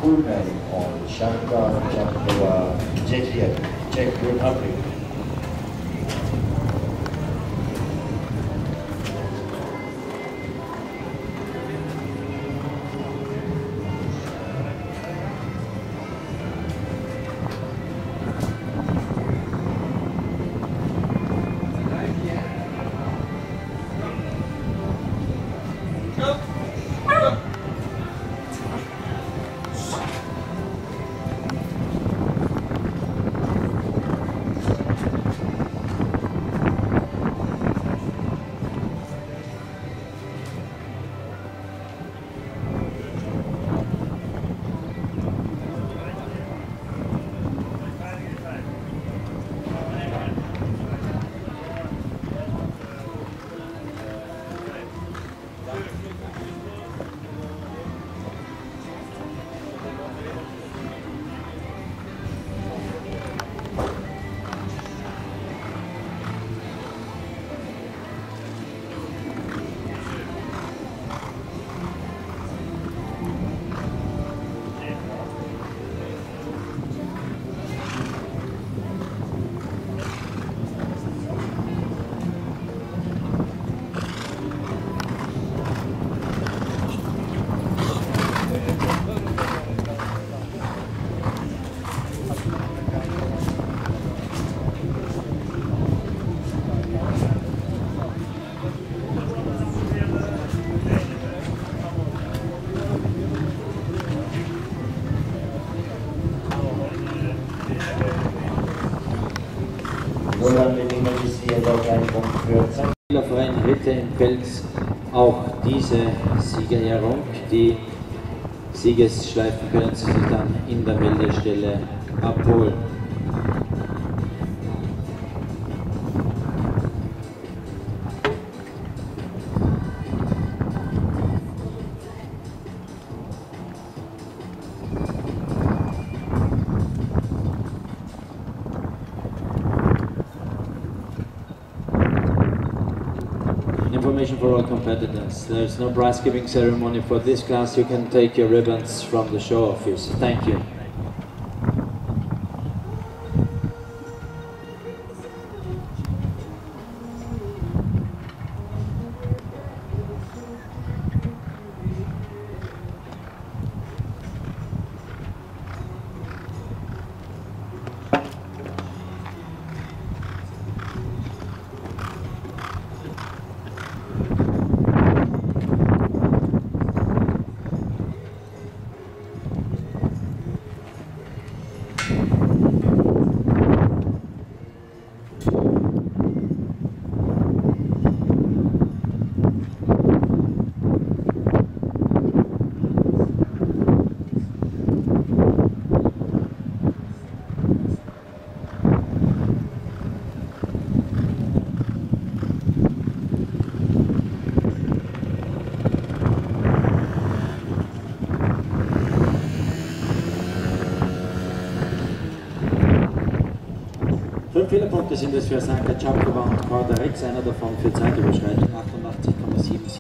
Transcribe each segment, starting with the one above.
Pullman on Shankar Chakra, Czech Republic. Der Verein hätte in Pelz auch diese Siegerehrung. Die Siegesschleifen können Sie sich dann in der Meldestelle abholen. Information for all competitors. There's no prize giving ceremony for this class. You can take your ribbons from the show office. Thank you. Fehlerpunkte sind es für Sanka Chapkova und Codry, einer davon für Zeitüberschreitung 88,7.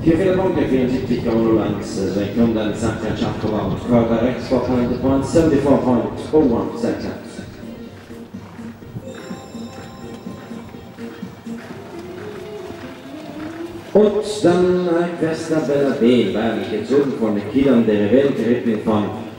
4 Punkte, 74,01 Sekunden, Santiago Chapkova, further export point 74.01 seconds. Und dann Questa Bella B, weil gezogen von den Kindern der Welt, geritten von